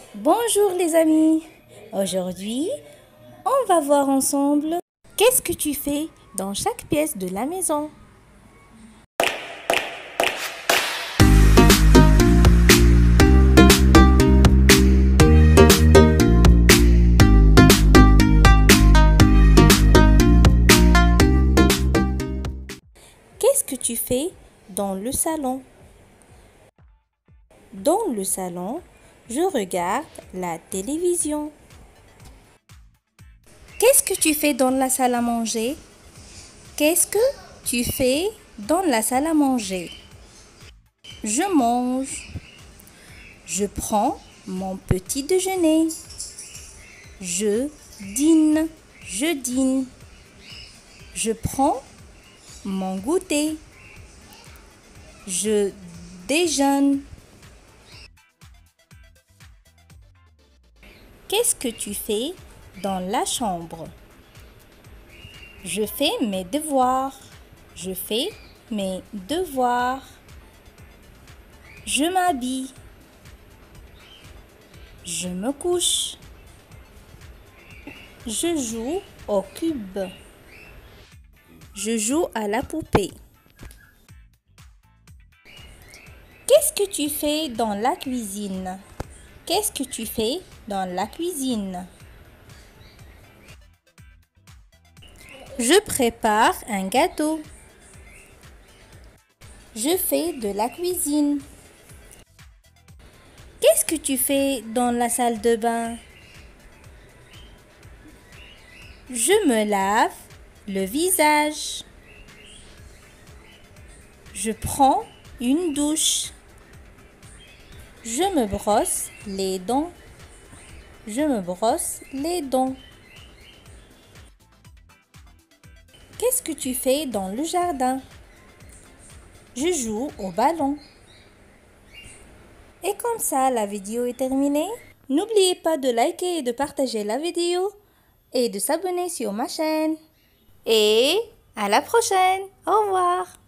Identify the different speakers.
Speaker 1: Bonjour les amis, aujourd'hui on va voir ensemble qu'est-ce que tu fais dans chaque pièce de la maison. Qu'est-ce que tu fais dans le salon? Dans le salon, je regarde la télévision. Qu'est-ce que tu fais dans la salle à manger? Qu'est-ce que tu fais dans la salle à manger? Je mange. Je prends mon petit déjeuner. Je dîne. Je dîne. Je prends mon goûter. Je déjeune. Qu'est-ce que tu fais dans la chambre? Je fais mes devoirs. Je fais mes devoirs. Je m'habille. Je me couche. Je joue au cube. Je joue à la poupée. Qu'est-ce que tu fais dans la cuisine? Qu'est-ce que tu fais dans la cuisine? Je prépare un gâteau. Je fais de la cuisine. Qu'est-ce que tu fais dans la salle de bain? Je me lave le visage. Je prends une douche. Je me brosse les dents. Je me brosse les dents. Qu'est-ce que tu fais dans le jardin? Je joue au ballon. Et comme ça, la vidéo est terminée. N'oubliez pas de liker et de partager la vidéo et de s'abonner sur ma chaîne. Et à la prochaine. Au revoir.